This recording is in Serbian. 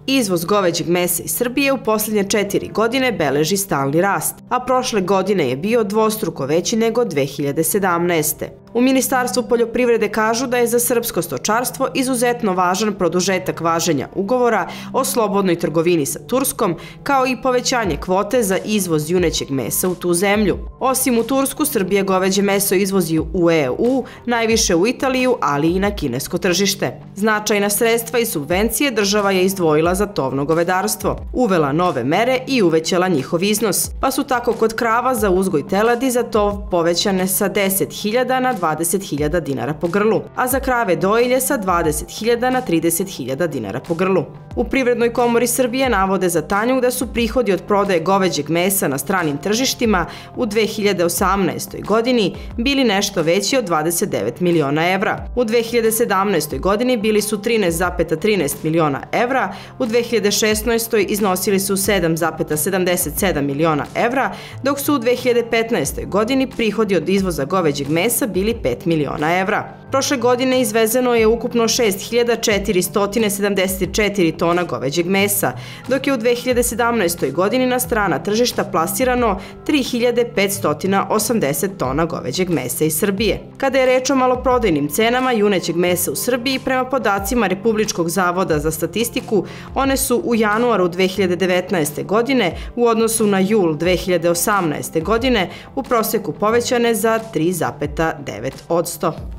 Izvoz goveđeg mesa iz Srbije u posljednje 4 godine beleži stalni rast, a prošle godine je bio dvostruko veći nego 2017. U Ministarstvu poljoprivrede kažu da je za srpsko stočarstvo izuzetno važan produžetak važenja ugovora o slobodnoj trgovini sa Turskom, kao i povećanje kvote za izvoz junećeg mesa u tu zemlju. Osim u Tursku, Srbija goveđe meso izvozi u EU, najviše u Italiju, ali i na kinesko tržište. Značajna sredstva i subvencije država je izdvojila za tovno govedarstvo, uvela nove mere i uvećala njihov iznos, pa su tako kod krava za uzgoj teladi za tov povećane sa 10.000 na 20.000 dinara po grlu, a za krave dojilje sa 20.000 na 30.000 dinara po grlu. U Privrednoj komori Srbije navode za Tanjug da su prihodi od prodaje goveđeg mesa na stranim tržištima u 2018. godini bili nešto veći od 29 miliona evra. U 2017. godini bili su 13,13 miliona evra, u 2016. iznosili su 7,77 miliona evra, dok su u 2015. godini prihodi od izvoza goveđeg mesa bili 5 miliona evra. Prošle godine izvezeno je ukupno 6.474 tona goveđeg mesa, dok je u 2017. godini na strana tržišta plasirano 3.580 tona goveđeg mesa iz Srbije. Kada je reč o maloprodajnim cenama junećeg mesa u Srbiji, prema podacima Republičkog zavoda za statistiku, one su u januaru 2019. godine u odnosu na jul 2018. godine u proseku povećane za 3,9%.